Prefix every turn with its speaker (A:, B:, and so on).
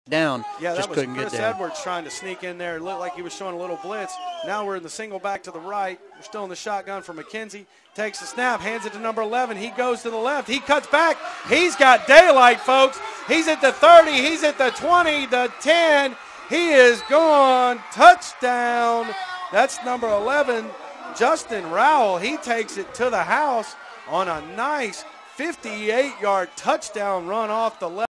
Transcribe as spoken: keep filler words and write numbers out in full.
A: down.
B: Yeah,
A: just
B: that was
A: couldn't
B: Chris
A: get down.
B: Edwards trying to sneak in there. It looked like he was showing a little blitz. Now we're in the single back to the right. We're still in the shotgun for McKenzie. Takes the snap, hands it to number eleven. He goes to the left. He cuts back. He's got daylight, folks. He's at the thirty. He's at the twenty, the ten. He is gone. Touchdown. That's number eleven, Justin Rowell. He takes it to the house on a nice fifty-eight yard touchdown run off the left.